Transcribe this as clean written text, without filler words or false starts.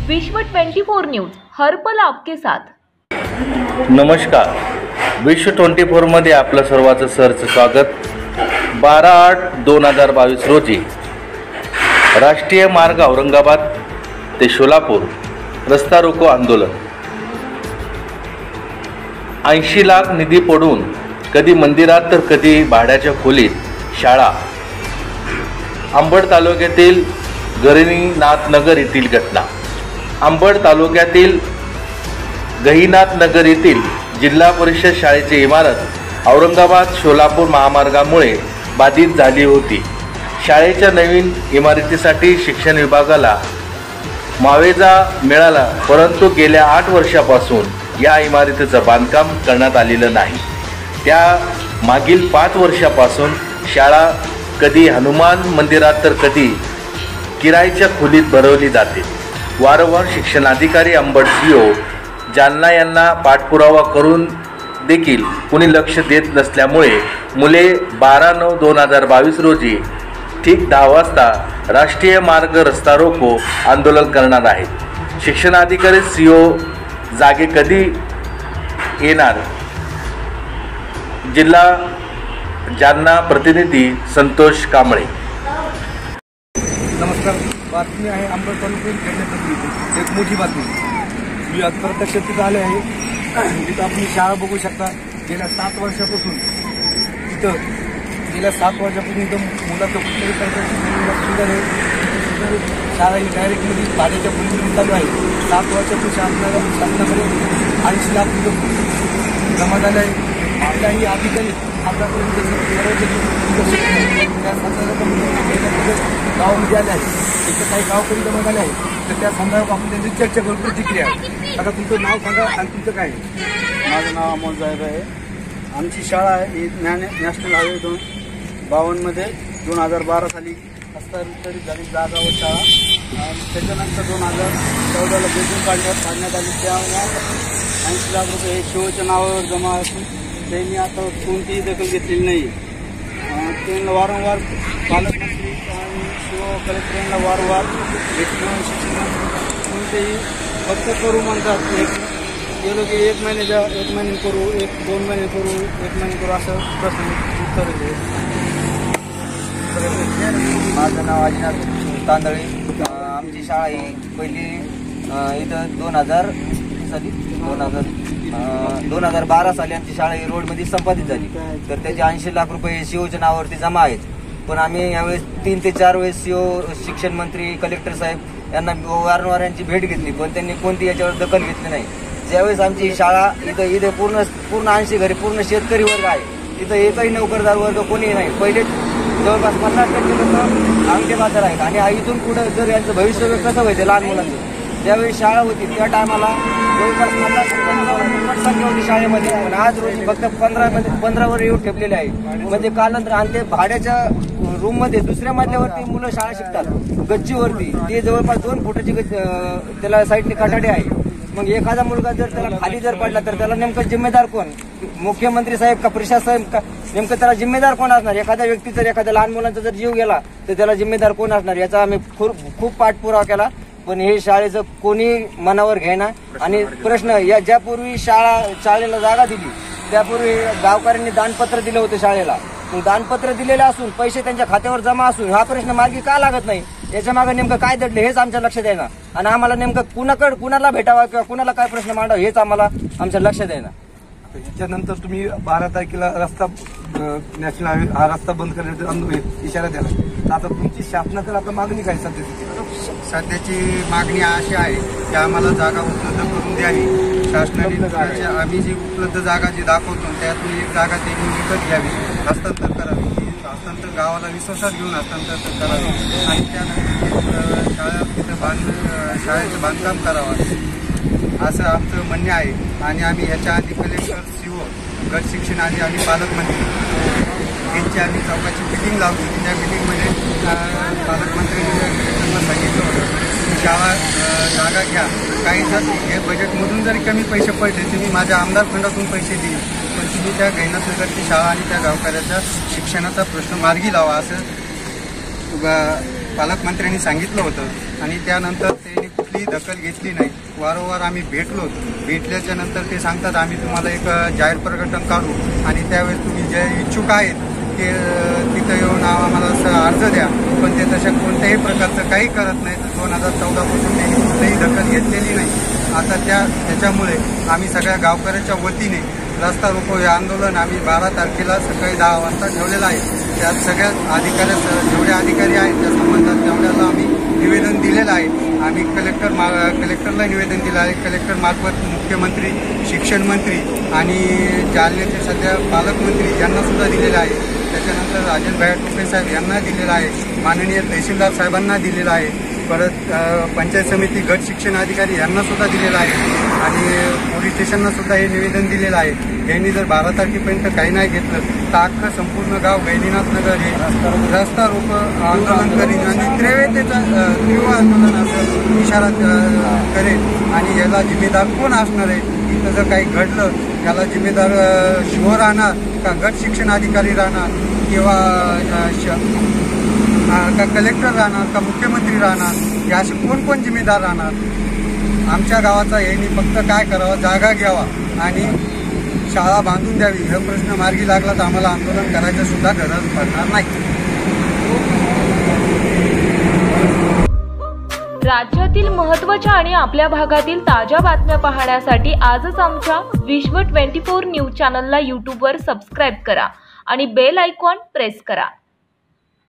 विश्व 24 न्यूज हर पल आपके साथ। नमस्कार, विश्व 24 मध्ये आपलं सर्वांचं सहर्ष स्वागत। 12/8/2022 रोजी राष्ट्रीय मार्ग औरंगाबाद ते सोलापूर रस्ता रोको आंदोलन। 80 लाख निधी पडून कधी मंदिरात तर कधी भाड्याच्या खोलीत शाळा। अंबड तालुक्यातील गहिनीनाथ नगर येथील घटना। अंबड तालुक्यातील गहिनीनाथ नगर येथील जिल्हा परिषद शाळेची इमारत औरंगाबाद सोलापूर महामार्गामुळे बाधित झाली होती। शाळेच्या नवीन इमारतीसाठी शिक्षण विभागाला मावेजा मिळाला, परंतु गेल्या 8 वर्षापासून या इमारतीचं बांधकाम करण्यात आलेलं नाही। त्या मागील 5 वर्षापासून शाळा कधी हनुमान मंदिरात तर कधी किरायच्या खोलीत भरवली जाते। वारंवार शिक्षणाधिकारी अंबड CO जालना यांना पाठपुरावा करून देखील कोणी लक्ष देत नसल्यामुळे मुले 12/9/2022 रोजी ठीक 10 वाजता राष्ट्रीय मार्ग रस्ता रोको आंदोलन करणार आहेत। शिक्षणाधिकारी CO जागे कधी येणार? जिल्हा जालना प्रतिनिधी संतोष कांबळे। नमस्कार, बातमी आहे अंबड तालुक्यात एक मोठी बातमी। मी आज प्रत्यक्ष तिथं आले आहे। तिथं आपण शाळा बघू शकता। गेल्या 7 वर्षापासून इथं इथं मुलाचं कुठल्याही प्रकारची सुविधा नाही। शाळा ही डायरेक्टमध्ये भाड्याच्या खोलीमध्ये चालू आहे। 7 वर्षापासून शासनाकडे 80 लाख रुपये जमा झाले आहे। आपल्याही अधिकारी आतापर्यंत गावामध्ये आले आहे। इथं काही गावकरी जमा झाले आहे, तर त्या संदर्भात आपण त्यांची चर्चा करू। प्रतिक्रिया आता तुमचं नाव सांगा आणि तुमचं काय? माझं नाव अमोल जायब आहे। आमची शाळा आहे ही नॅशनल हायवे 252 मध्ये 2012 साली हस्तांतरित झाली जागा व शाळा। त्याच्यानंतर 2014ला बिल्डिंग काढण्यात आली। तेव्हा 80 लाख रुपये हे शिवच्या नावावर जमा असून त्यांनी आता कोणतीही दखल घेतलेली नाही। त्यांना वारंवार पालकमंत्री आणि शिव कलेक्टर यांना वारंवार भेटून शिक्षण कोणतेही फक्त करू म्हणतात। गेलो की 1 महिने द्या, 1 महिने करू, 2 महिने करू, 1 महिने करू असं प्रश्न उत्तर देते। माझं नाव अजिनाथ तांदळे। आमची शाळा ही पहिली इथं 2012 साली आमची शाळा ही रोडमध्ये संपादित झाली, तर त्याचे 80 लाख रुपये COच्या नावावरती जमा आहेत। पण आम्ही यावेळेस 3 ते 4 वेळेस CO, शिक्षण मंत्री, कलेक्टर साहेब यांना वारंवार यांची भेट घेतली, पण त्यांनी कोणती याच्यावर दखल घेतली नाही। ज्यावेळेस आमची शाळा इथं पूर्ण 80 घरी पूर्ण शेतकरी वर्ग आहे, इथं एकही नोकरदार वर्ग कोणी नाही। पहिले जवळपास 50% लोक अंगठे बाजार आहेत आणि इथून पुढे जर यांचं भविष्य कसं व्हायचं लहान मुलांचं। ज्यावेळी शाळा होती त्या टायमाला जवळपास 50% संख्या होती शाळेमध्ये, पण आज रोजी फक्त 15वर येऊन ठेपलेले आहे। म्हणजे कालांतर आणि ते भाड्याच्या रूममध्ये दुसऱ्या मजल्यावरती मुलं शाळा शिकतात, गच्चीवरती। ते जवळपास 2 फुटाची त्याला साईडने कठाडे आहे। मग एखादा मुलगा जर त्याला खाली जर पडला तर त्याला नेमकं जिम्मेदार कोण? मुख्यमंत्री साहेब का प्रशासन साहेब का? नेमकं त्याला जिम्मेदार कोण असणार? एखाद्या व्यक्ती जर एखाद्या लहान मुलांचा जर जीव गेला तर त्याला जिम्मेदार कोण असणार? याचा आम्ही खूप पाठपुरावा केला, पण हे शाळेचं कोणी मनावर घेणा। आणि प्रश्न या ज्यापूर्वी शाळेला जागा दिली त्यापूर्वी गावकऱ्यांनी दानपत्र दिलं होतं शाळेला। मग दानपत्र दिलेलं असून पैसे त्यांच्या खात्यावर जमा असून हा प्रश्न मार्गी का लागत नाही? याच्या मागे नेमकं काय दडलं हेच आमच्या लक्षात येईना। आणि आम्हाला नेमकं कुणाला भेटावा किंवा कुणाला काय प्रश्न मांडावा हेच आम्हाला आमच्या लक्षात येईना। त्याच्यानंतर तुम्ही 12 तारखेला रस्ता नॅशनल हायवे हा रस्ता बंद करण्याचा इशारा दिला, तर आता तुमची शासनाकडे आता मागणी काय? सध्याची मागणी अशी आहे की आम्हाला जागा उपलब्ध करून द्यावी। शासनाने आम्ही जी उपलब्ध जागा जी दाखवतो त्यातून एक जागा त्यांनी विकत घ्यावी, हस्तांतर करावी। हस्तांतर गावाला विश्वासात घेऊन हस्तांतर करावे आणि त्यानंतर शाळेचं बांधकाम करावं असं आमचं म्हणणे आहे। आणि आम्ही याच्या आधी कलेक्टर, CO, गट शिक्षण आधी आम्ही पालकमंत्री यांची आम्ही चौकाची मिटिंग लावली होती। त्या मिटिंगमध्ये पालकमंत्र्यांनी सांगितलं होतं की शाळा जागा घ्या, काही जर हे बजेटमधून जरी कमी पैसे पडले तर मी माझ्या आमदार फंडातून पैसे देईन, पण तुम्ही त्या गहिनीनाथ नगरची शाळा आणि त्या गावकऱ्याच्या शिक्षणाचा प्रश्न मार्गी लावा असं पालकमंत्र्यांनी सांगितलं होतं। आणि त्यानंतर त्यांनी कुठली कोणतीही दखल घेतली नाही. वारंवार आम्ही भेटल्याच्या नंतर ते सांगतात आम्ही तुम्हाला एक जाहीर प्रकटन काढू आणि त्यावेळेस तुम्ही जे इच्छुक आहेत ते तिथं येऊन आम्हाला असं अर्ज द्या, पण ते तशा कोणत्याही प्रकारचं काही करत नाही. 2014 पासून त्यांनी कुठलीही दखल घेतलेली नाही. आता त्याच्यामुळे आम्ही सगळ्या गावकऱ्याच्या वतीने रस्ता रोको हे आंदोलन आम्ही 12 तारखेला सकाळी 10 वाजता ठेवलेलं आहे. त्यात सगळ्या जेवढे अधिकारी आहेत त्या संबंधात तेवढ्याला आम्ही निवेदन दिलेलं आहे. आम्ही कलेक्टरला निवेदन दिलं आहे. कलेक्टर मार्फत मुख्यमंत्री, शिक्षण मंत्री आणि जालन्याचे सध्या पालकमंत्री यांनासुद्धा दिलेलं आहे. त्याच्यानंतर राजनभाई टोपे साहेब यांना दिलेलं आहे. माननीय तहसीलदार साहेबांना दिलेलं आहे. परत पंचायत समिती गट शिक्षण अधिकारी यांनासुद्धा दिलेलं आहे आणि पोलीस स्टेशनला हे निवेदन दिलेलं आहे. यांनी जर 12 तारखेपर्यंत काही नाही घेतलं तर अख्खं संपूर्ण गाव गहिनीनाथ नगर हे रस्ता रोको आंदोलन करीन आणि तीव्र आंदोलन असं इशारा करेल. आणि याला जिम्मेदार कोण असणार आहे? इथं जर काही घडलं याला जिम्मेदार शिव राहणार का गट शिक्षण अधिकारी राहणार किंवा का कलेक्टर राहणार का मुख्यमंत्री राहणार? हे असे कोण जिम्मेदार राहणार? आमच्या गावाचा यांनी फक्त काय करावं, जागा घ्यावा आणि शाळा बांधून द्यावी. हा प्रश्न मार्गी लागला तर आम्हाला आंदोलन करायचं सुद्धा गरज पडणार नाही. राज्यातील महत्त्वाच्या आणि आपल्या भागातील ताज्या बातम्या पाहण्यासाठी आजच आमच्या विश्व 24 न्यूज चॅनलला यूट्यूबवर सबस्क्राईब करा आणि बेल आयकॉन प्रेस करा.